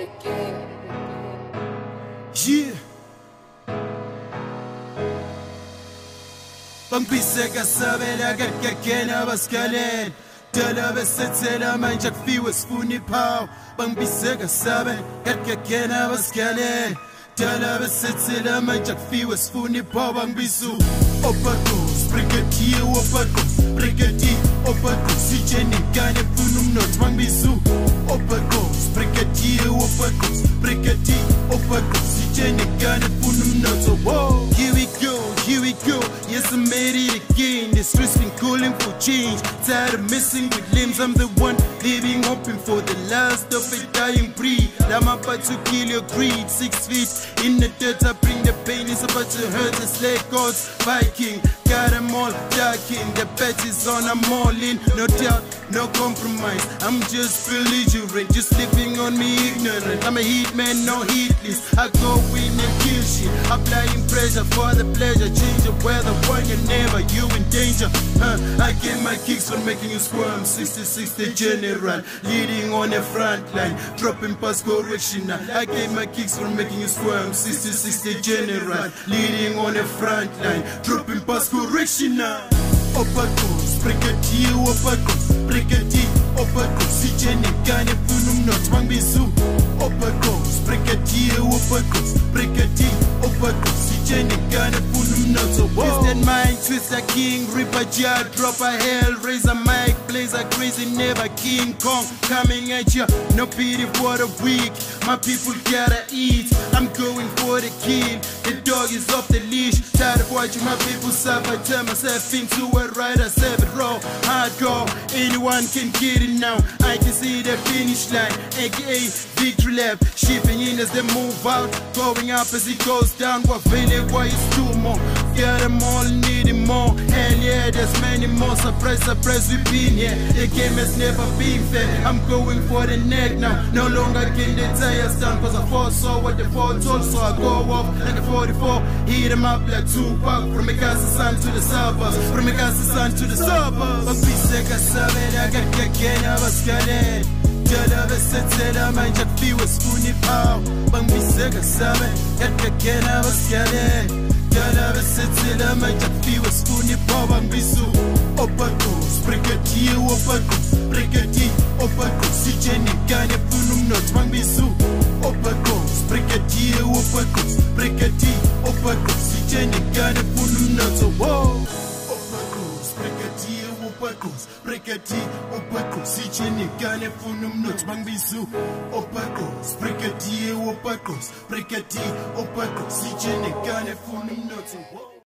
Yeah. Bangiseka sabela kakekena baskalen Dala besetsela manje kufiwe sifuna iphawu Bangiseka sabela kakekena baskalen Dala besetsela manje kufiwe sifuna iphawu Bangibisu Opakos brigadier opakos brigadier opakos sijeni kane funa umnotho Bangibisu Opakos brigadier opakos brigadier opakos sijeni kane funa umnotho Whoa, here we go, yes I made it again. The streets been calling for change. Tired of messing with limbs, I'm the one living hoping for the last of a dying breed. I'm about to kill your greed. 6 feet in the dirt, I bring the pain. It's about to hurt the slave gods. Viking, got them all darking. The bet is on, I'm all in. No doubt, no compromise. I'm just belligerent, just living on me ignorant. I'm a heat man, no heatless. I go in and kill shit. Applying pressure for the pleasure. Change the weather when you're never, you in danger. I get my kicks from making you squirm. 66 the general, leading on the front line, dropping past correction. I get my kicks from making you squirm. 66 the general, leading on the front line, dropping past correction. Opakos, brigadier, opakos, brigadier, opakos, sijeni kane funa umnotho Bangibisu Opakos, brigadier, opakos, brigadier, opakos, sijeni kane funa umnotho Twisted mind, twister king, ripper jar, dropper hell, razor mic, blazer crazy, never King Kong coming at ya, no pity for the weak. My people gotta eat, I'm going for the kill. The dog is off the leash, tired of watching my people suffer. Turn myself into a rider, 7 raw, hardcore. Anyone can get it now, I can see the finish line, aka victory lap. Shipping in as they move out, going up as it goes down. What feeling, why it's 2 more? Get them all, needing more. Hell yeah, there's many more. Surprise, surprise, we've been here. The game has never been fair. I'm going for the neck now. No longer can the tires down, cause I foresaw what the foretold. So I go off like a 44. Hit them up like Tupac. From Mikasa Sun to the suburbs. From Mikasa Sun to the suburbs. Bangiseka sabela kakekena baskalen Dala besetsela manje kufiwe sifuna iphawu Bangiseka sabela kakekena baskalen Dala besetsela manje kufiwe sifuna iphawu Bangibisu Opakos, brigadier, opakos, brigadier, opakos, sijeni kane funa umnotho Bangibisu Opakos, brigadier, opakos, brigadier, opakos, sijeni kane funa umnotho Opakos, brigadier, opakos, brigadier, opakos, sijeni kane funa umnotho Bangibisu Opakos, brigadier, opakos, brigadier, opakos, sijeni kane funa umnotho